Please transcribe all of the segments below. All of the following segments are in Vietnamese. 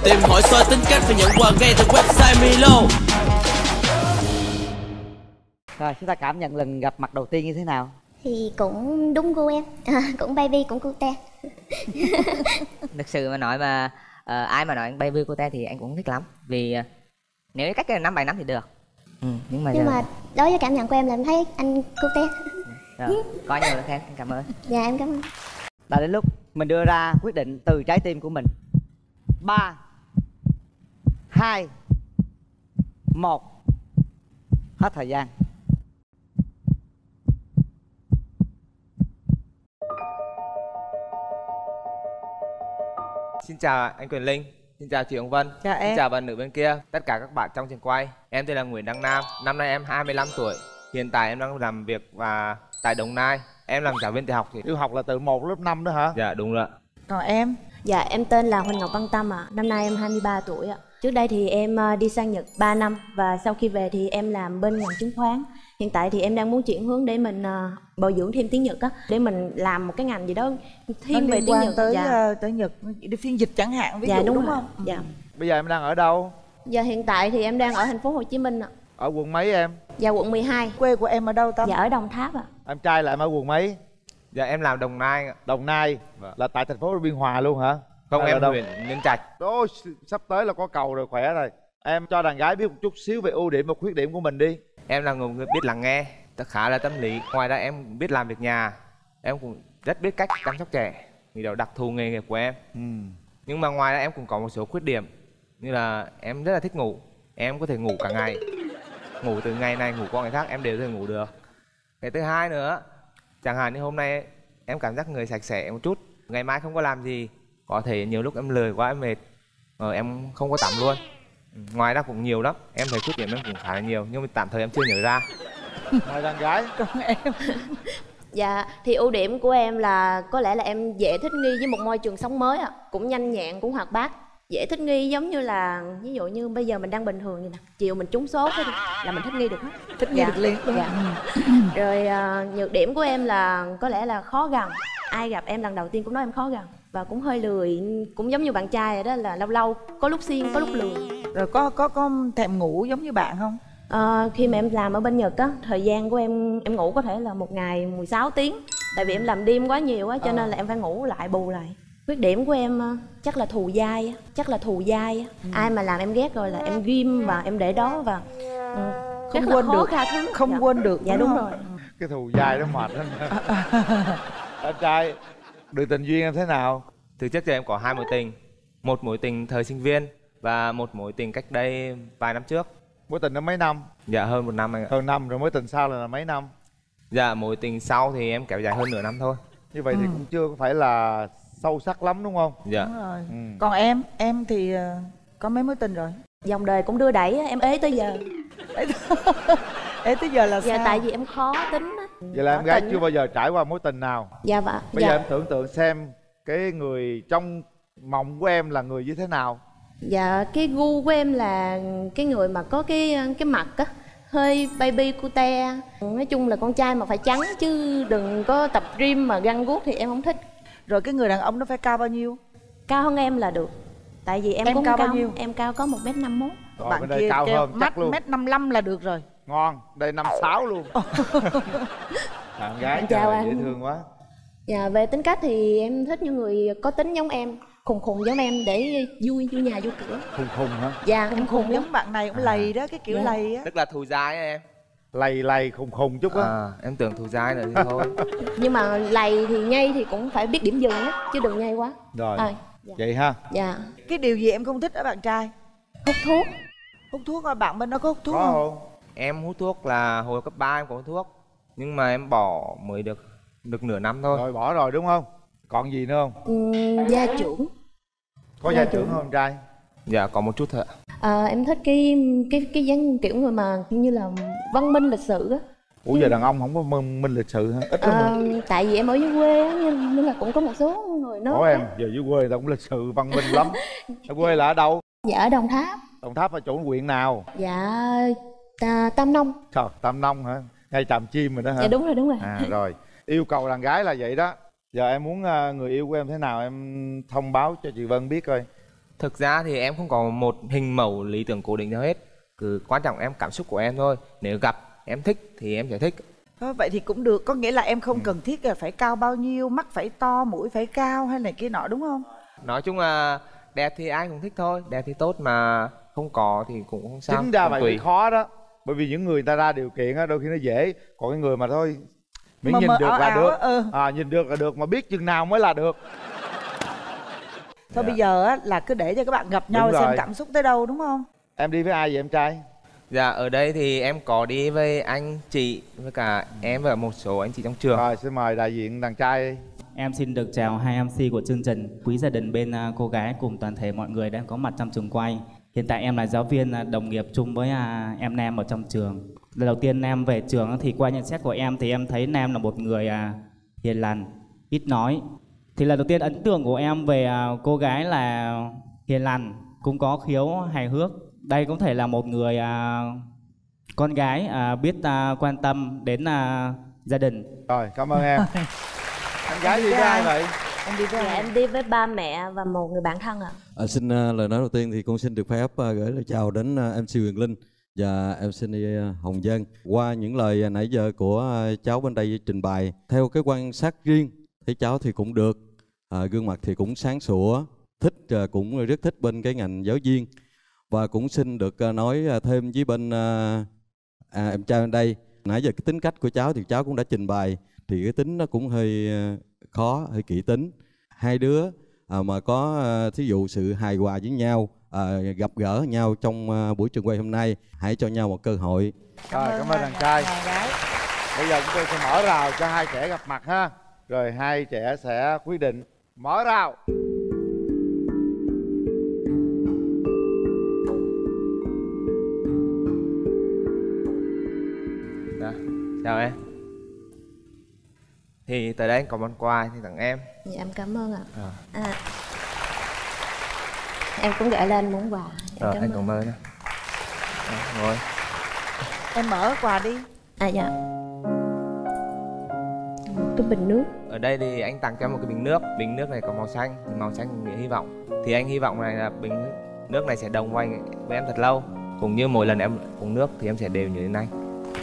Tìm hỏi soi tính cách và nhận quà ngay từ website Milo. Rồi chúng ta cảm nhận lần gặp mặt đầu tiên như thế nào? Thì cũng đúng gu em, cũng baby cũng cute. Thực sự mà nói mà ai mà nói anh baby cute thì anh cũng thích lắm. Vì nếu cách năm bài năm thì được. Nhưng mà đối với cảm nhận của em là em thấy anh cute. Rồi, có nhiều lời khen, anh cảm ơn. Dạ em cảm ơn. Đã đến lúc mình đưa ra quyết định từ trái tim của mình. 3 2 1. Hết thời gian. Xin chào anh Quyền Linh, xin chào chị Hồng Vân, Chào em. xin chào bạn nữ bên kia, tất cả các bạn trong trường quay. Em tên là Nguyễn Đăng Nam, năm nay em 25 tuổi. Hiện tại em đang làm việc tại Đồng Nai. Em làm giáo viên tiểu học. Tiểu học là từ 1 lớp 5 đó hả? Dạ đúng rồi. Còn em? Dạ em tên là Huỳnh Ngọc Văn Tâm ạ. Năm nay em 23 tuổi ạ. Trước đây thì em đi sang Nhật 3 năm và sau khi về thì em làm bên ngành chứng khoán. Hiện tại thì em đang muốn chuyển hướng để mình bồi dưỡng thêm tiếng Nhật á, để mình làm một cái ngành gì đó thiên về tiếng Nhật. Tới tới Nhật đi phiên dịch chẳng hạn, ví dụ đúng không? Dạ. Bây giờ em đang ở đâu? Dạ hiện tại thì em đang ở thành phố Hồ Chí Minh ạ. Ở quận mấy em? Dạ quận 12. Quê của em ở đâu Tâm? Dạ ở Đồng Tháp ạ. Em trai là em ở quận mấy? Dạ em làm Đồng Nai. Đồng Nai. Vâng. Là tại thành phố Biên Hòa luôn hả? Không, hay em đâu? huyện Nhân Trạch. Ôi, sắp tới là có cầu rồi, khỏe rồi. Em cho đàn gái biết một chút xíu về ưu điểm và khuyết điểm của mình đi. Em là người biết lắng nghe, khá là tâm lý. Ngoài ra em cũng biết làm việc nhà. Em cũng rất biết cách chăm sóc trẻ, vì đó đặc thù nghề nghiệp của em. Nhưng mà ngoài ra em cũng có một số khuyết điểm. Như là em rất là thích ngủ. Em có thể ngủ cả ngày. Ngủ từ ngày này, ngủ qua ngày khác em đều có thể ngủ được. Cái thứ hai nữa, chẳng hạn như hôm nay em cảm giác người sạch sẽ một chút, ngày mai không có làm gì, có thể nhiều lúc em lười quá, em mệt, em không có tắm luôn. Ngoài ra cũng nhiều lắm, em thấy khuyết điểm em cũng khá là nhiều, nhưng mà tạm thời em chưa nhớ ra. Ngoài đàn gái. Còn em? Dạ thì ưu điểm của em là có lẽ là em dễ thích nghi với một môi trường sống mới ạ. Cũng nhanh nhẹn, cũng hoạt bát, dễ thích nghi, giống như là ví dụ như bây giờ mình đang bình thường như nè, chiều mình trúng số thế là mình thích nghi được hết. Thích nghi được liền. Dạ. Rồi nhược điểm của em là có lẽ là khó gần. Ai gặp em lần đầu tiên cũng nói em khó gần và cũng hơi lười, cũng giống như bạn trai rồi đó, là lâu lâu có lúc siêng có lúc lười. Rồi có thèm ngủ giống như bạn không? Khi mà em làm ở bên Nhật á, thời gian của em ngủ có thể là một ngày 16 tiếng. Tại vì em làm đêm quá nhiều á, cho nên là em phải ngủ lại, bù lại. Khuyết điểm của em chắc là thù dai á. Ai mà làm em ghét rồi là em ghim và em để đó và không quên được, không quên được. Dạ đúng rồi. Cái thù dai đó mệt lắm. Em trai, đường tình duyên em thế nào? Từ trước giờ em có 2 mối tình. Một mối tình thời sinh viên và một mối tình cách đây vài năm trước. Mối tình nó mấy năm? Dạ hơn 1 năm anh ạ. Hơn năm rồi, mối tình sau là mấy năm? Dạ mối tình sau thì em kéo dài hơn nửa năm thôi. Như vậy thì cũng chưa phải là sâu sắc lắm đúng không? Dạ. Đúng rồi. Còn em thì có mấy mối tình rồi? Dòng đời cũng đưa đẩy á, em ế tới giờ. Ế tới giờ là dạ, sao? tại vì em khó tính á. Vậy là em gái chưa bao giờ trải qua mối tình nào? Dạ vâng. Bây giờ em tưởng tượng xem cái người trong mộng của em là người như thế nào? Dạ cái gu của em là cái người mà có cái mặt á hơi baby cute. Nói chung là con trai mà phải trắng chứ đừng có tập gym mà găng guốc thì em không thích. Rồi cái người đàn ông nó phải cao bao nhiêu? Cao hơn em là được. Tại vì em cũng cao bao nhiêu? Em cao có 1m51. Bạn kia cao hơn chắc luôn. 1m55 là được rồi. Ngon, đây 56 luôn. Bạn gái chào trời, anh. dễ thương quá. Dạ về tính cách thì em thích những người có tính giống em, khùng giống em để vui nhà vui cửa. Khùng hả? Dạ em khùng Giống bạn này cũng lầy đó, cái kiểu lầy á. Tức là thù dai á em. Lầy khùng chút á. Em tưởng thù dai rồi thì thôi. Nhưng mà lầy thì nhây thì cũng phải biết điểm dừng á, chứ đừng nhây quá. Rồi. Dạ. Vậy ha. Dạ. Cái điều gì em không thích ở bạn trai? Hút thuốc. Hút thuốc à? Bạn bên đó có hút thuốc Có không? không? Em hút thuốc là hồi cấp 3 em có hút thuốc. Nhưng mà em bỏ mới được nửa năm thôi. Rồi bỏ rồi đúng không? Còn gì nữa không? Gia trưởng. Có gia trưởng không trai? Dạ có một chút thôi ạ. Em thích cái dáng kiểu người mà như là văn minh lịch sự á. Ủa giờ đàn ông không có minh lịch sự hả? Ít lắm hả? Tại vì em ở dưới quê á nên là cũng có một số người nói. Ủa em giờ dưới quê tao cũng lịch sự văn minh lắm. Ở quê là ở đâu? Dạ ở Đồng Tháp. Đồng Tháp ở chỗ huyện nào? Dạ Tam Nông. Trời, Tam Nông hả? Ngay Tràm Chim rồi đó hả? Dạ đúng rồi. Rồi. Yêu cầu đàn gái là vậy đó. Giờ em muốn người yêu của em thế nào em thông báo cho chị Vân biết coi. Thực ra thì em không có một hình mẫu lý tưởng cố định nào hết. Cứ quan trọng em cảm xúc của em thôi. Nếu gặp em thích thì em sẽ thích. Thôi, vậy thì cũng được, có nghĩa là em không cần thiết là phải cao bao nhiêu, mắt phải to, mũi phải cao hay này kia nọ đúng không? Nói chung là đẹp thì ai cũng thích thôi, đẹp thì tốt mà không có thì cũng không sao. Chính ra cũng vậy tùy. mới khó đó. Bởi vì những người ta ra điều kiện á đôi khi nó dễ, còn cái người mà thôi miễn Mờ nhìn mờ được ảo là ảo được. á, Nhìn được là được, mà biết chừng nào mới là được. Thôi bây giờ á là cứ để cho các bạn gặp nhau Đúng xem rồi. cảm xúc tới đâu đúng không? Em đi với ai vậy em trai? Dạ ở đây thì em có đi với anh chị với cả em và một số anh chị trong trường. Rồi xin mời đại diện đàn trai đi. Em xin được chào hai MC của chương trình, quý gia đình bên cô gái cùng toàn thể mọi người đang có mặt trong trường quay. Hiện tại em là giáo viên đồng nghiệp chung với em Nam ở trong trường. Lần đầu tiên Nam về trường thì qua nhận xét của em thì em thấy Nam là một người hiền lành, ít nói. Thì lần đầu tiên ấn tượng của em về cô gái là hiền lành, cũng có khiếu hài hước. Đây cũng thể là một người con gái biết quan tâm đến gia đình. Rồi cảm ơn em. Em gái đi với ai vậy? Em đi với Dạ, ai? em đi với ba mẹ và một người bạn thân ạ. Xin lời nói đầu tiên thì con xin được phép gửi lời chào đến MC Huyền Linh và MC Hồng Dân. Qua những lời nãy giờ của cháu bên đây trình bày, theo cái quan sát riêng thấy cháu thì cũng được, gương mặt thì cũng sáng sủa, thích cũng rất thích bên cái ngành giáo viên. Và cũng xin được nói thêm với bên em trai bên đây, nãy giờ cái tính cách của cháu thì cháu cũng đã trình bày, thì cái tính nó cũng hơi khó, hơi kỹ tính. Hai đứa mà có thí dụ sự hài hòa với nhau, gặp gỡ nhau trong buổi trường quay hôm nay, hãy cho nhau một cơ hội. Rồi cảm ơn đàn trai. Bây giờ chúng tôi sẽ mở rào cho hai trẻ gặp mặt ha. Rồi hai trẻ sẽ quyết định. Mở rào. Dạ, chào em. Thì tới đây anh có món quà thì tặng em. Dạ em cảm ơn ạ. À. Em cũng gửi lên món quà. Rồi anh cảm ơn. Ngồi. Em mở quà đi. Dạ. Một cái bình nước. Ở đây thì anh tặng cho em một cái bình nước. Bình nước này có màu xanh, thì màu xanh nghĩa hy vọng. Thì anh hy vọng này là bình nước này sẽ đồng với em thật lâu. Cũng như mỗi lần em uống nước thì em sẽ đều nhớ đến anh.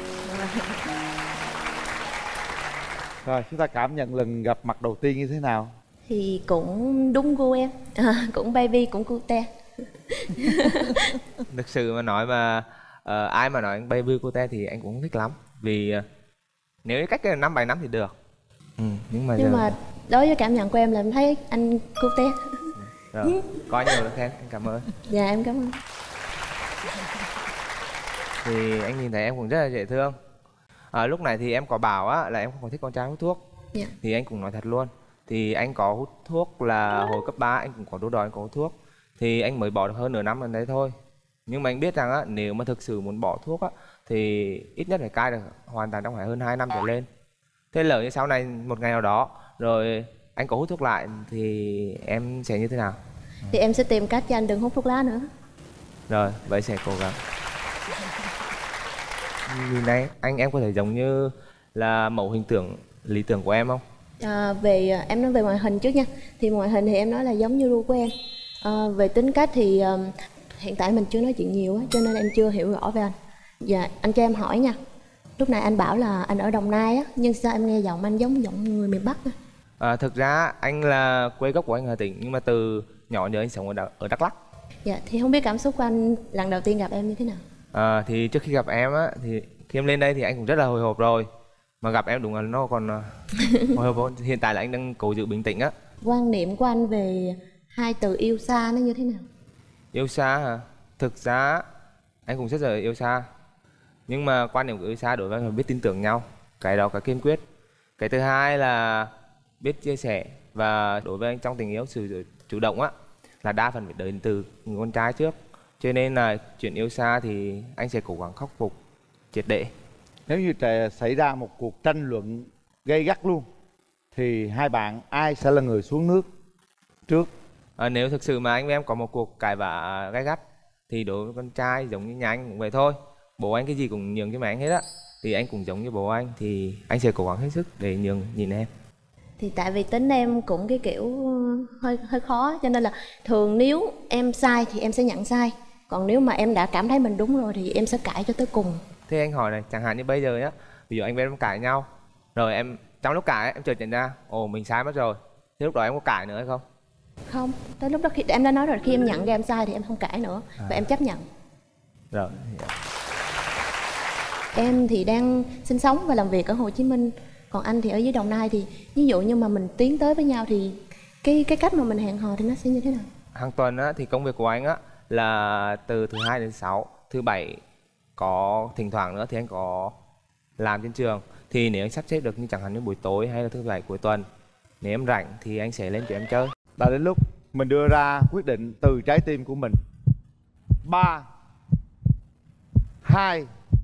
Rồi chúng ta cảm nhận lần gặp mặt đầu tiên như thế nào? Thì cũng đúng gu em, cũng baby cũng cute. Thực sự mà nói mà ai mà nói anh baby cute thì anh cũng không thích lắm. Vì nếu cách 5-7 năm thì được. Nhưng mà đối với cảm nhận của em là em thấy anh cute. Rồi, có nhiều lời khen, anh cảm ơn. Dạ em cảm ơn. Thì anh nhìn thấy em cũng rất là dễ thương. Lúc này thì em có bảo á là em không còn thích con trai hút thuốc. Yeah. Thì anh cũng nói thật luôn. Thì anh có hút thuốc là hồi cấp 3 anh cũng có đua đòi anh có hút thuốc. Thì anh mới bỏ được hơn nửa năm lần đấy thôi. Nhưng mà anh biết rằng á nếu mà thực sự muốn bỏ thuốc á thì ít nhất phải cai được hoàn toàn trong phải hơn 2 năm trở lên. Thế lỡ như sau này một ngày nào đó rồi anh có hút thuốc lại thì em sẽ như thế nào? Thì em sẽ tìm cách cho anh đừng hút thuốc lá nữa. Rồi, vậy sẽ cố gắng. Nhìn này, em có thể giống như là mẫu hình tượng lý tưởng của em không? Em nói về ngoại hình trước nha. Thì ngoại hình thì em nói là giống như gu của em. Về tính cách thì hiện tại mình chưa nói chuyện nhiều á, cho nên em chưa hiểu rõ về anh. Dạ, anh cho em hỏi nha. Lúc nãy anh bảo là anh ở Đồng Nai á, nhưng sao em nghe giọng anh giống người miền Bắc á? Thực ra anh là quê gốc của anh Hà Tĩnh, nhưng mà từ nhỏ giờ anh sống ở Đắk Lắk. Dạ, thì không biết cảm xúc của anh lần đầu tiên gặp em như thế nào? Thì trước khi gặp em á, thì khi em lên đây thì anh cũng rất là hồi hộp rồi. Mà gặp em đúng là nó còn hồi hộp. Hiện tại là anh đang cố giữ bình tĩnh á. Quan niệm của anh về hai từ yêu xa nó như thế nào? Yêu xa hả? Thực ra anh cũng rất là yêu xa. Nhưng mà quan điểm của yêu xa đối với anh là biết tin tưởng nhau. Cái đó cái kiên quyết. Cái thứ hai là biết chia sẻ. Và đối với anh trong tình yêu sự chủ động á là đa phần phải đến từ người con trai trước. Cho nên là chuyện yêu xa thì anh sẽ cố gắng khắc phục triệt để. Nếu như xảy ra một cuộc tranh luận gay gắt luôn thì hai bạn ai sẽ là người xuống nước trước? Nếu thực sự mà anh với em có một cuộc cãi vã gay gắt thì đối với con trai giống như nhà anh cũng vậy thôi. Bố anh cái gì cũng nhường cho mẹ anh hết á. Thì anh cũng giống như bố anh thì anh sẽ cố gắng hết sức để nhường nhìn em. Thì tại vì tính em cũng cái kiểu hơi khó, cho nên là thường nếu em sai thì em sẽ nhận sai, còn nếu mà em đã cảm thấy mình đúng rồi thì em sẽ cãi cho tới cùng. Thế anh hỏi này, chẳng hạn như bây giờ nhá, ví dụ anh với em cãi nhau, rồi em trong lúc cãi em chợt nhận ra, ồ mình sai mất rồi, thế lúc đó em có cãi nữa hay không? Không, tới lúc đó khi em đã nói rồi, khi em nhận ra em sai thì em không cãi nữa và em chấp nhận. Rồi. Em thì đang sinh sống và làm việc ở Hồ Chí Minh, còn anh thì ở dưới Đồng Nai, thì ví dụ như mà mình tiến tới với nhau thì cái cách mà mình hẹn hò thì nó sẽ như thế nào? Hàng tuần á, thì công việc của anh á là từ thứ 2 đến 6, thứ 7 có thỉnh thoảng nữa thì anh có làm trên trường. Thì nếu anh sắp xếp được như chẳng hạn như buổi tối hay là thứ 7 cuối tuần, nếu em rảnh thì anh sẽ lên chỗ em chơi. Đã đến lúc mình đưa ra quyết định từ trái tim của mình. 3 2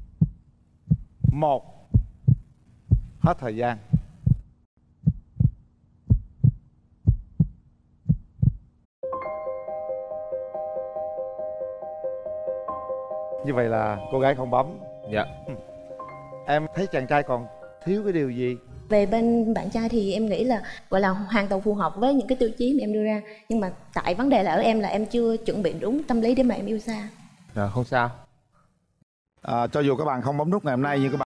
1. Hết thời gian. Như vậy là cô gái không bấm. Dạ. Em thấy chàng trai còn thiếu cái điều gì? Về bên bạn trai thì em nghĩ là gọi là hoàn toàn phù hợp với những cái tiêu chí mà em đưa ra, nhưng mà tại vấn đề là ở em là em chưa chuẩn bị đúng tâm lý để mà em yêu xa. Rồi không sao. Cho dù các bạn không bấm nút ngày hôm nay nhưng các bạn